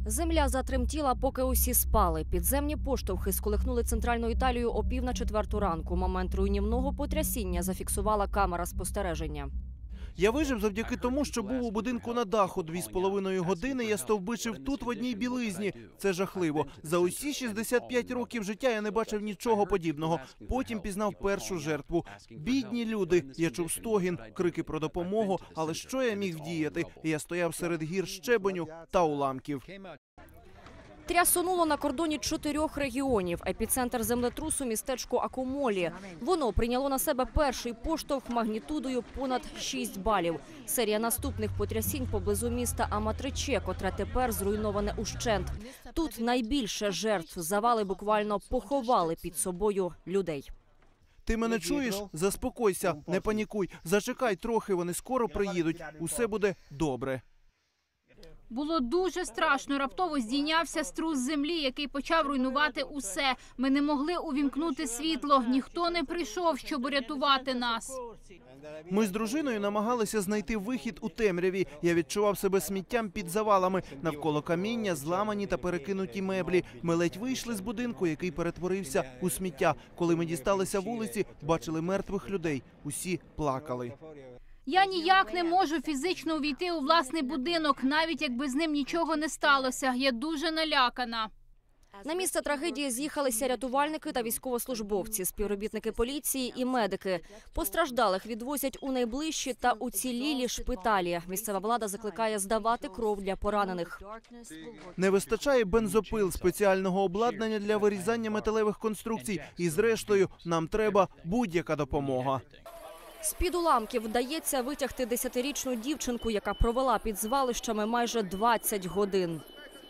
Земля затремтіла, поки усі спали. Підземні поштовхи сколихнули центральну Італію о 3:45 ранку. Момент руйнівного потрясіння зафіксувала камера спостереження. Я вижив завдяки тому, що був у будинку на даху. 2,5 години я стовбичив тут в одній білизні. Це жахливо. За усі 65 років життя я не бачив нічого подібного. Потім пізнав першу жертву. Бідні люди. Я чув стогін, крики про допомогу. Але що я міг вдіяти? Я стояв серед гір щебеню та уламків. Трясонуло на кордоні 4 регіонів. Епіцентр землетрусу – містечко Акомолі. Воно прийняло на себе перший поштовх магнітудою понад 6 балів. Серія наступних потрясінь поблизу міста Аматриче, котре тепер зруйноване ущент. Тут найбільше жертв. Завали буквально поховали під собою людей. Ти мене чуєш? Заспокойся, не панікуй. Зачекай трохи, вони скоро приїдуть. Усе буде добре. Було дуже страшно. Раптово здійнявся струс землі, який почав руйнувати усе. Ми не могли увімкнути світло. Ніхто не прийшов, щоб рятувати нас. Ми з дружиною намагалися знайти вихід у темряві. Я відчував себе сміттям під завалами. Навколо каміння, зламані та перекинуті меблі. Ми ледь вийшли з будинку, який перетворився у сміття. Коли ми дісталися вулиці, бачили мертвих людей. Усі плакали. Я ніяк не можу фізично увійти у власний будинок, навіть якби з ним нічого не сталося. Я дуже налякана. На місце трагедії з'їхалися рятувальники та військовослужбовці, співробітники поліції і медики. Постраждалих відвозять у найближчі та уцілілі шпиталі. Місцева влада закликає здавати кров для поранених. Не вистачає бензопил, спеціального обладнання для вирізання металевих конструкцій. І зрештою, нам треба будь-яка допомога. З-під уламків вдається витягти 10-річну дівчинку, яка провела під звалищами майже 20 годин.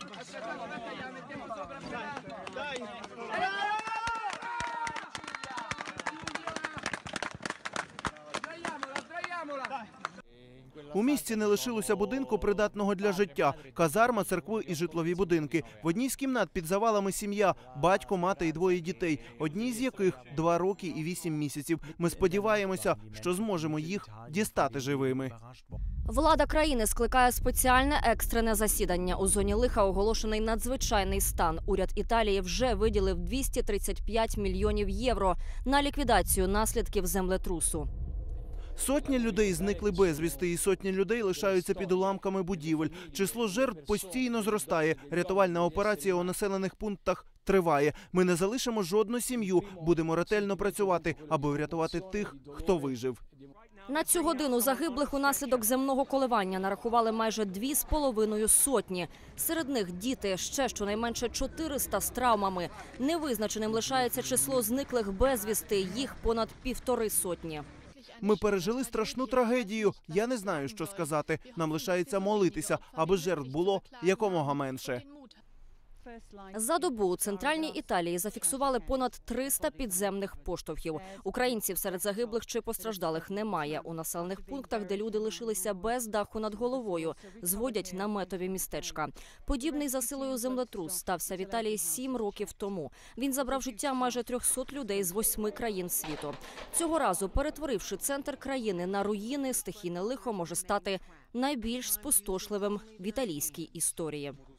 У місті не лишилося будинку, придатного для життя. Казарма, церкви і житлові будинки. В одній з кімнат під завалами сім'я, батько, мати і 2 дітей. Одній з яких 2 роки і 8 місяців. Ми сподіваємося, що зможемо їх дістати живими. Влада країни скликає спеціальне екстрене засідання. У зоні лиха оголошений надзвичайний стан. Уряд Італії вже виділив 235 мільйонів євро на ліквідацію наслідків землетрусу. Сотні людей зникли безвісти, і сотні людей лишаються під уламками будівель. Число жертв постійно зростає. Рятувальна операція у населених пунктах триває. Ми не залишимо жодну сім'ю. Будемо ретельно працювати, аби врятувати тих, хто вижив. На цю годину загиблих унаслідок земного коливання нарахували майже 2,5 сотні. Серед них діти, ще щонайменше 400 з травмами. Невизначеним лишається число зниклих безвісти, їх понад 1,5 сотні. Ми пережили страшну трагедію. Я не знаю, що сказати. Нам лишається молитися, аби жертв було якомога менше. За добу у центральній Італії зафіксували понад 300 підземних поштовхів. Українців серед загиблих чи постраждалих немає. У населених пунктах, де люди лишилися без даху над головою, зводять наметові містечка. Подібний за силою землетрус стався в Італії 7 років тому. Він забрав життя майже 300 людей з 8 країн світу. Цього разу, перетворивши центр країни на руїни, стихійне лихо може стати найбільш спустошливим в італійській історії.